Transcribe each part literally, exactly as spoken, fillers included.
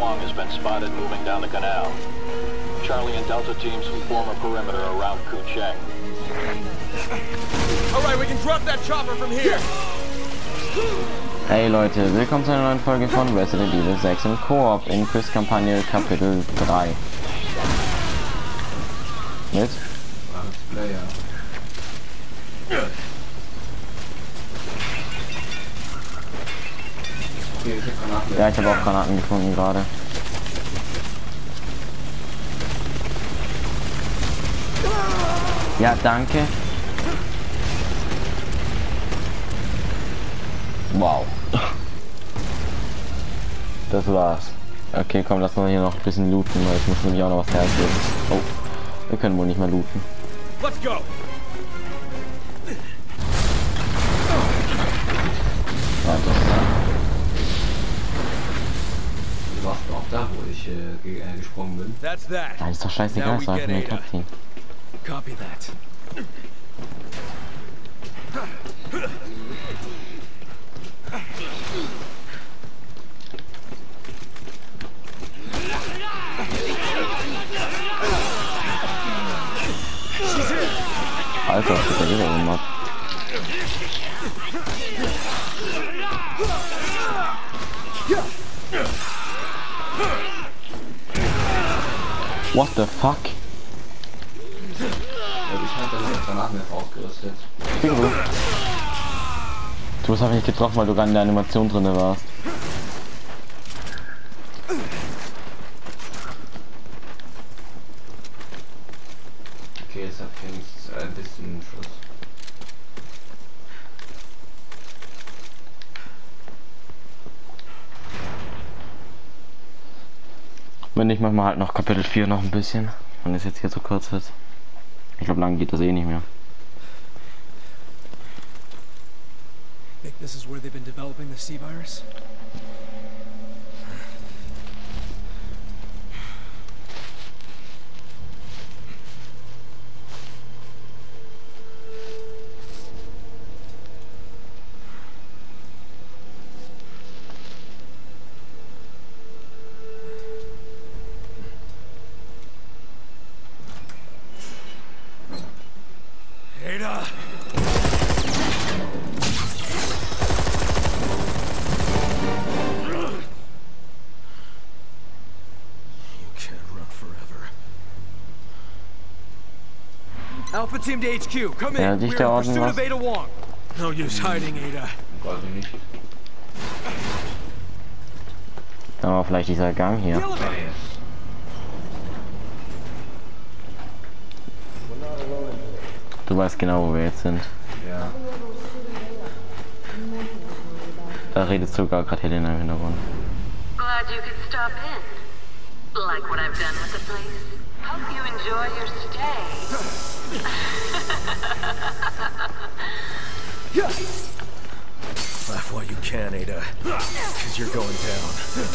Wong has been spotted moving down the canal. Charlie and Delta teams will form a perimeter around Kucheng. All right, we can drop that chopper from here. Hey Leute, willkommen zu einer neuen Folge von Resident Evil sechs im Koop in Quiz-Kampagne Kapitel drei. Mit? Player. Okay, ich hab Granaten. Ja, ich habe auch Granaten gefunden gerade. Ja, danke. Wow. Das war's. Okay, komm, lass mal hier noch ein bisschen looten, weil ich muss nämlich auch noch was hergeben. Oh, wir können wohl nicht mehr looten. Let's go. Ja, das Du warst auch da, wo ich äh, ge äh, gesprungen bin. That's that. ja, ist doch scheißegal, es war einfach nur ein Cutscene. Copy that. Alter, was hat der wieder gemacht? What the fuck? Ja, ich hatte meine Granaten jetzt ausgerüstet. Bingo. Du hast einfach nicht getroffen, weil du gerade in der Animation drin warst. Okay, jetzt hat Phoenix ein bisschen Schuss. Wenn nicht, machen wir halt noch Kapitel vier noch ein bisschen. Wenn es jetzt hier so kurz ist. Ich glaube, lang geht das eh nicht mehr. Think this is where they've been developing the C-virus? Ada! Alpha Team to H Q, come in. Ja, We're in dich da unten pursuit was. of Ada Wong. No use hiding, Ada. Wollte nicht. Aber vielleicht dieser Gang hier. The elevator. Du weißt genau, wo wir jetzt sind. Ja. Da redet sogar gerade Helena im Hintergrund. Glad you could stop in. Like what I've done with the place. Hope you enjoy your stay. Laugh while you can, Ada. Because you're going down.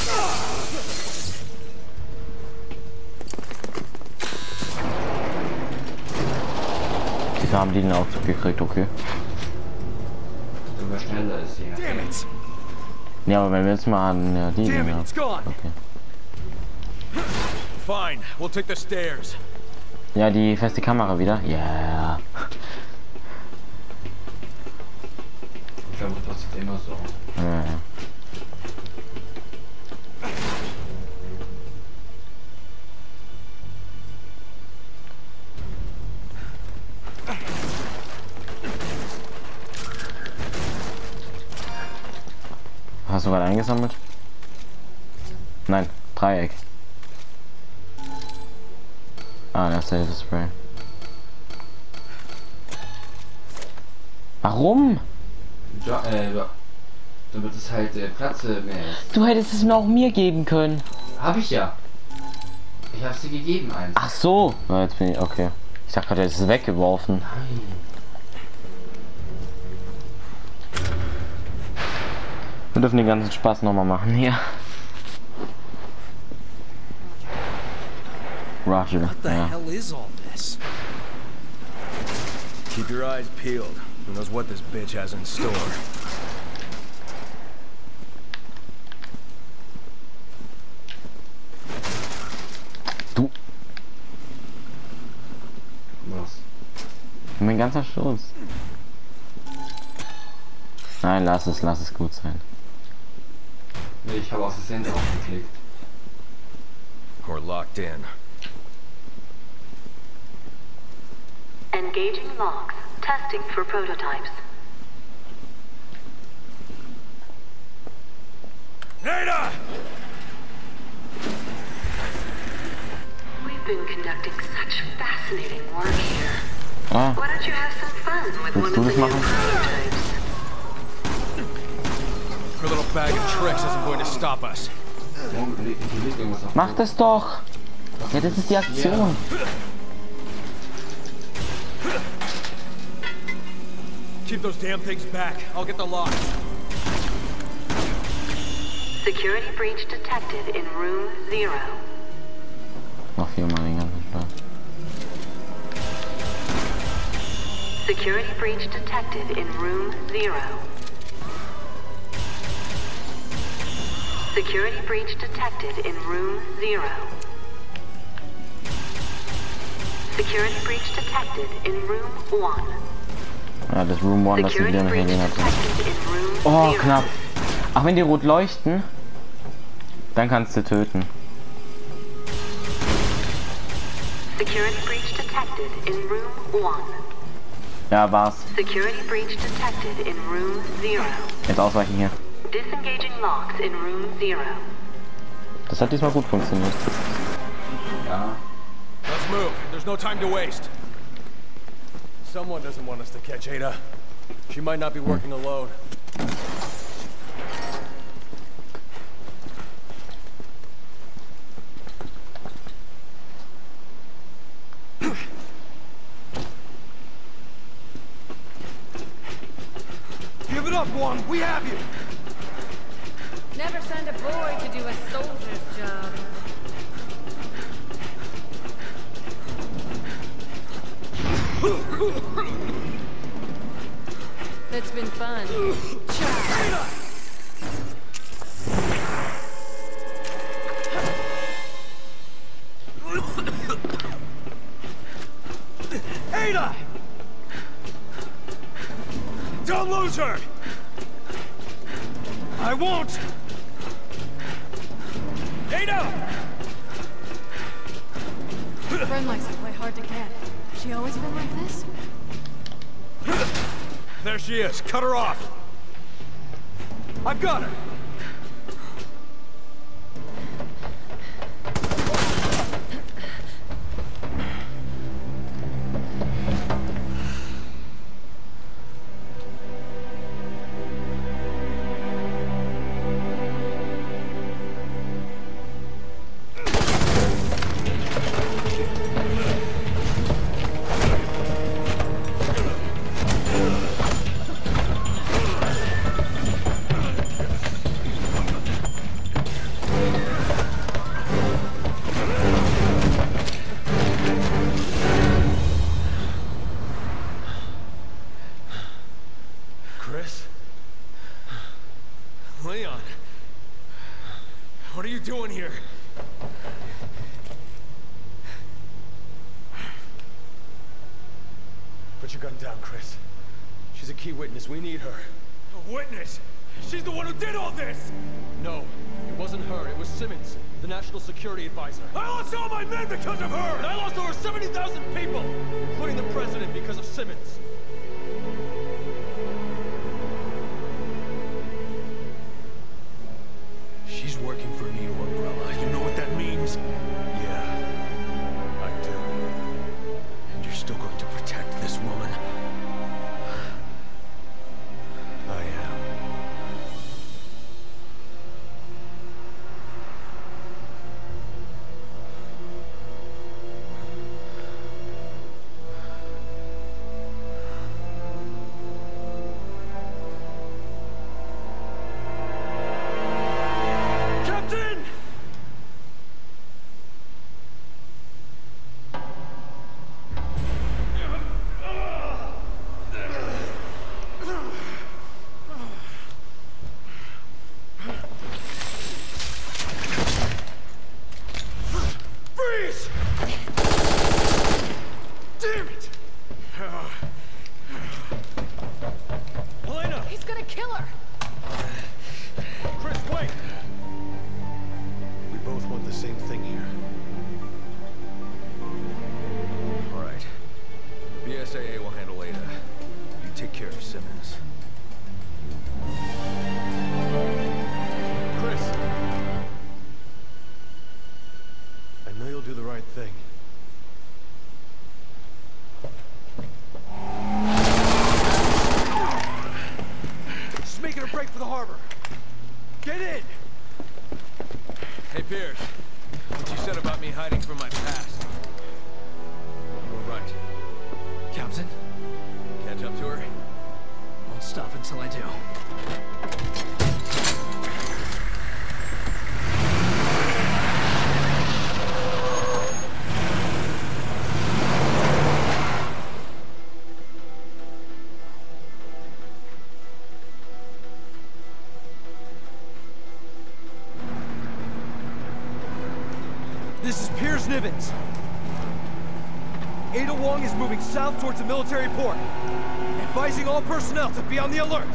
Wieso haben die den Aufzug gekriegt, okay? Immer schneller ist hier. Damn it! Ja, aber wenn wir jetzt mal an ja, die Damn it, ja. it's gone. Okay. Fine, we'll take the stairs. Ja, die feste Kamera wieder. Ja. Yeah. Ich glaube, das passiert immer so. Ja, ja. Hast du gerade eingesammelt? Nein, Dreieck. Ah, das ist das Spray. Warum? Ja, äh, ja. Damit es halt äh, Platz äh, mehr ist. Du hättest es mir auch mir geben können. Hab ich ja. Ich hab's dir gegeben, eins. Ach so. Na, jetzt bin ich okay. Ich dachte gerade, es ist weggeworfen. Nein. Wir dürfen den ganzen Spaß nochmal machen hier. Roger. What the Ja. hell is all this? Keep your eyes peeled. Who knows what this bitch has in store? Mein ganzer Schutz. Nein, lass es, lass es gut sein. Nee, ich habe aus Versehen draufgeklickt. We're locked in. Engaging logs. Testing for prototypes. Ada! We've been conducting such fascinating work here. Ah, Why don't you have some fun with one willst of du the das new machen? prototypes? Your little bag of tricks isn't going to stop us. Warum liegt hier nicht irgendwas auf? Mach das doch! Ja, das ist die Aktion. Keep those damn things back. I'll get the lock. Security breach detected in room zero. Noch viermal den ganzen Spaß. Security breach detected in room zero. Security breach detected in room zero. Security breach detected in room one. Ja, das Room One, das wir Security wieder nicht breach gesehen hatten. detected in room Oh, zero. knapp. Ach, wenn die rot leuchten, dann kannst du töten. Security breach detected in room one. Ja, war's. Security breach detected in room zero. Jetzt ausweichen hier. Disengaging locks in room zero. Das hat diesmal gut funktioniert. Ja. Let's move. There's no time to waste. Someone doesn't want us to catch Ada. She might not be working alone. Give it up, Wong. We have you. Never send a boy to do a soldier's job. It's been fun. Ada! Don't lose her! I won't! Ada! Friend likes to play hard to get. She always been like this? There she is. Cut her off. I've got her. Chris? Leon? What are you doing here? Put your gun down, Chris. She's a key witness. We need her. A witness? She's the one who did all this! No, it wasn't her. It was Simmons, the National Security Advisor. I lost all my men because of her! And I lost over seventy thousand people, including the President, because of Simmons. She's working for Neo Umbrella. You know what that means? Yeah, I do. And you're still going to protect this woman? I am. same thing here. All right. B S A A will handle Ada. You take care of Simmons. Chris! I know you'll do the right thing. Just making a break for the harbor. Get in! Hey, Pierce. What you said about me hiding from my past. You were right. Captain, Catch up to her? won't stop until I do. This is Piers Nibbins. Ada Wong is moving south towards the military port, advising all personnel to be on the alert.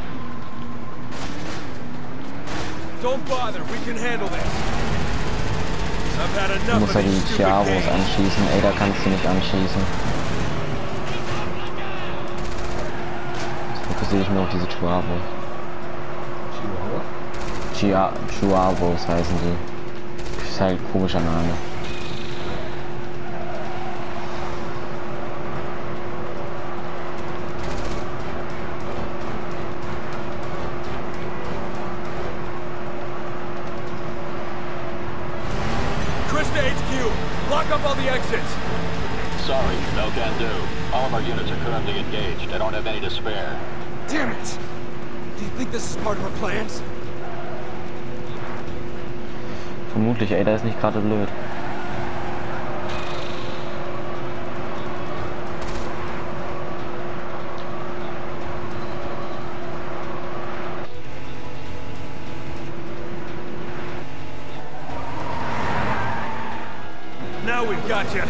Don't bother, we can handle this. I've had Du enough musst of ja die these stupid Chiavos games. anschießen. Ey, da kannst du nicht anschießen. Jetzt fokussiere ich nur auf diese Chiavos. Chia Chiavos heißen die. Ist halt ein komischer Name. Chris to H Q, lock up all the exits. Sorry, no can do. All of our units are currently engaged. I don't have any to spare. Damn it! Do you think this is part of our plans? Vermutlich, ey, der ist nicht gerade blöd. Now we've got you.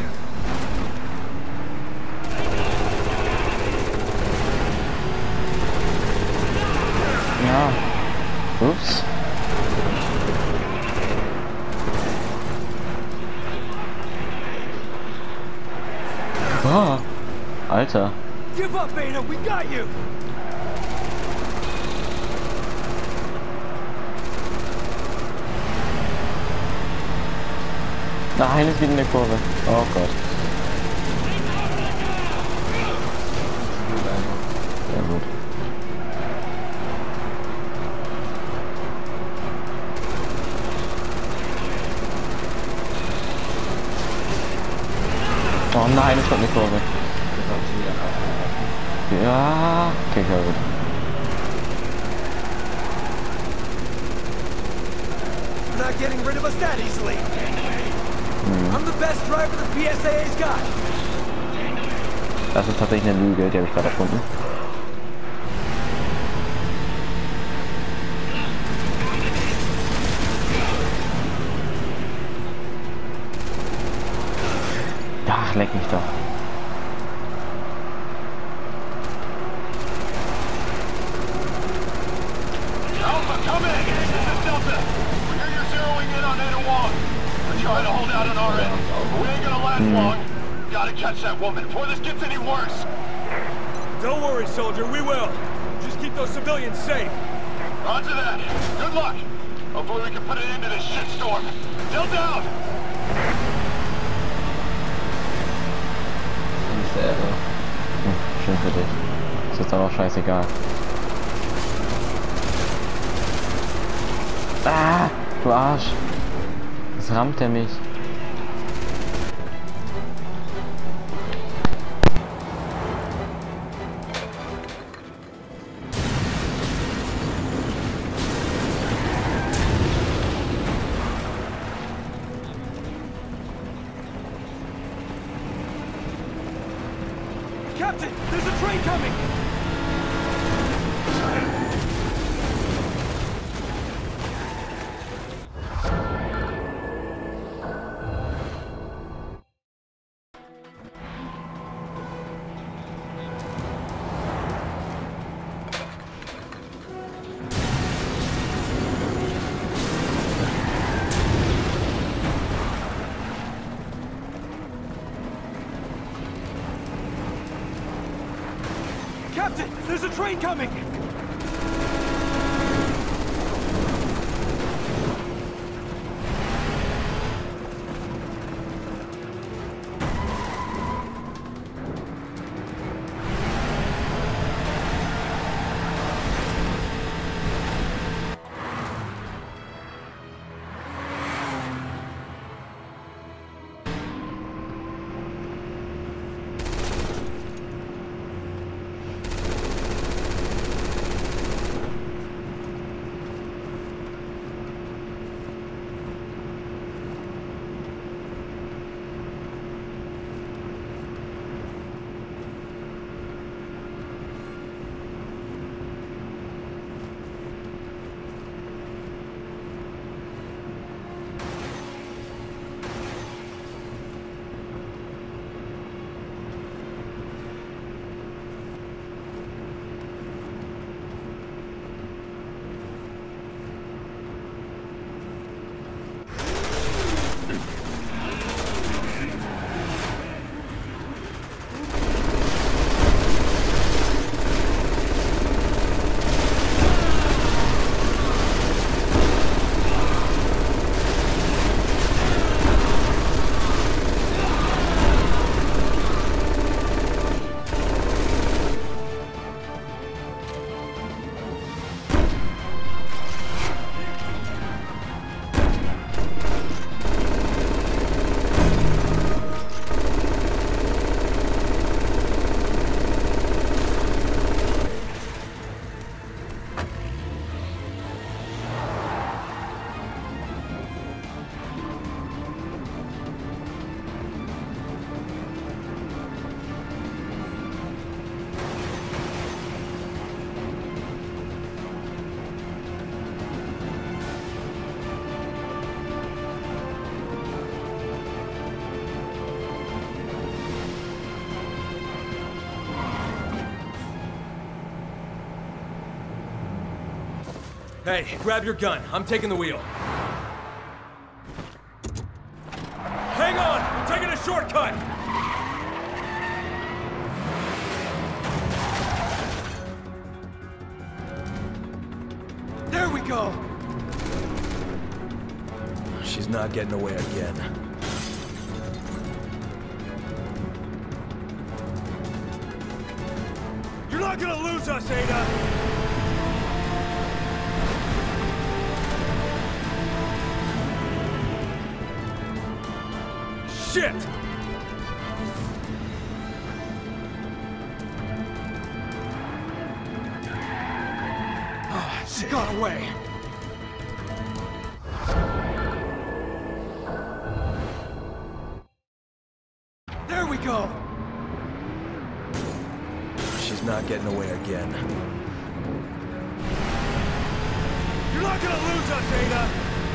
Ja. Ups. Ah. Alter. Give up, Ada, we got you! Nein, es geht in der Kurve. Oh Gott. Sehr gut. Oh nein, es kommt eine Kurve. Ja, okay, sehr gut. You're not getting rid of us that easily. I'm the best driver the P S A A's got. Das ist tatsächlich eine Lüge, die habe ich gerade erfunden. Ach, leck mich doch. Alpha, come in! This is Delta. We hear you're zeroing in on Ada Wong. We're trying to hold out on our end, but we ain't gonna last long. Gotta catch that woman before this gets any worse. Don't worry, soldier, we will. Just keep those civilians safe. Roger that. Good luck. Hopefully we can put an end to this shitstorm. Still down! Hm, schön für dich. Ist jetzt aber auch scheißegal. Ah, du Arsch. Was rammt er mich? Captain, there's a train coming! train coming! Hey, grab your gun. I'm taking the wheel. Hang on! I'm taking a shortcut! There we go! She's not getting away again. You're not gonna lose us, Ada! Shit! Oh, she got away. There we go! She's not getting away again. You're not gonna lose us, Ada!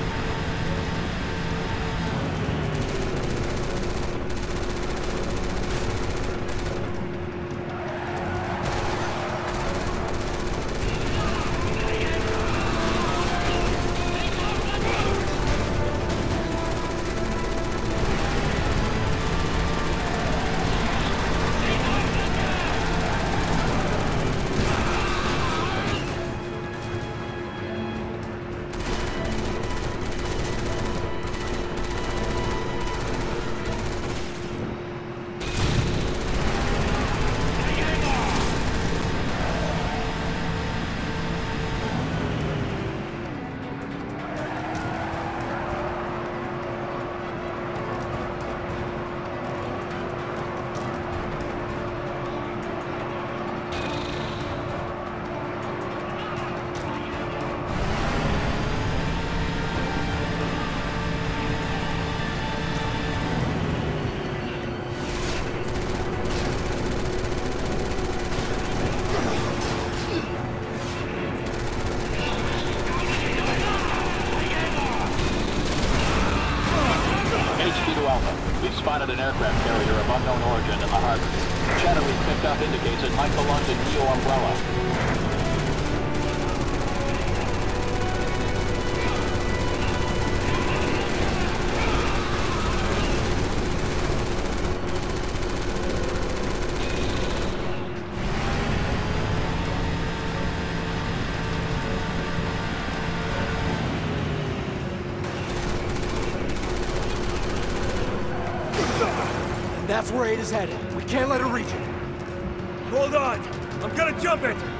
Spotted an aircraft carrier of unknown origin in the harbor. Shadow we picked up indicates it might belong to Neo Umbrella. That's where Ada's headed. We can't let her reach it. Hold on! I'm gonna jump it!